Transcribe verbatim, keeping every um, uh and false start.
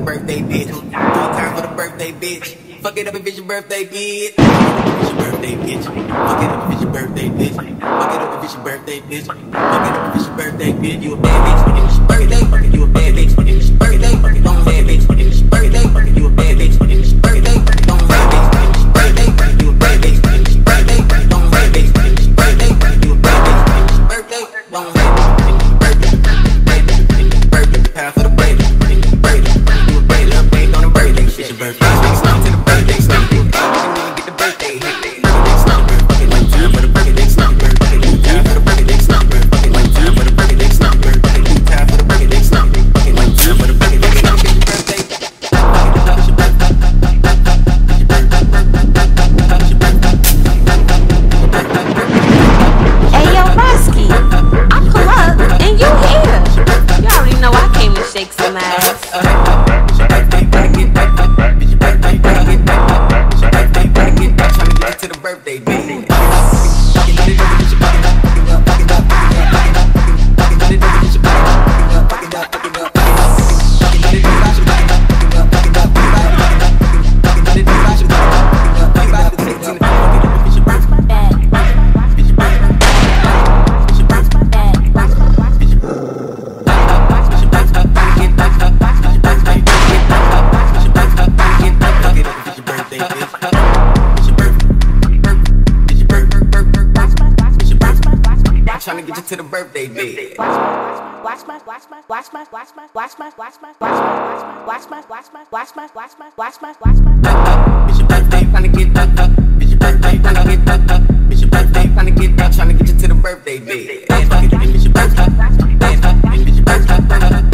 birthday, bitch. Three times for the birthday, bitch. Fuck it up if it's your birthday, bitch. It's your birthday, bitch. Fuck it up if it's your birthday, bitch. Fuck it up if it's your birthday, bitch. Fuck it up if it's your birthday, bitch. You a bad bitch, fuck it it's your birthday. Fuck it, you a bad bitch, fuck it it's your birthday. Fuck it, don't bad bitch, fuck it it's your birthday. Fuck it, you a bad bitch, fuck it it's your birthday. Fuck it, don't bad bitch, fuck it it's your birthday. Fuck it, you a bad bitch, fuck it it's your birthday. Fuck it, don't bad bitch, fuck it it's your birthday. Fuck it, you a bad bitch, fuck it it's your birthday. Don't bad bitch, fuck it it's your birthday. Birthday, time for the birthday. Birthday, you a bad little baby on the birthday. It's your birthday. Stop to the birthday, stop. Get the birthday hit. Birthday stop. Fucking one time for the birthday stop. Fucking two time for the birthday stop. Fucking one time for the birthday stop. Fucking two time for the birthday stop. Fucking one time for the birthday stop. It's your birthday. It's your birthday. Hey yo, Rusky, I pull up and you here. You already know I came to shake some ass. To the birthday, baby. Trying to get you to the birthday bed. Watch my, watch my, watch my, watch my, watch my, watch my, watch my, watch my, watch my, watch my, watch my, watch my, watch my, watch my. It's your birthday, trying to get up, up. It's your birthday, trying to get up, up. It's your birthday, trying to get up, trying to get you to the birthday bed. It's your birthday, it's your birthday, it's your birthday.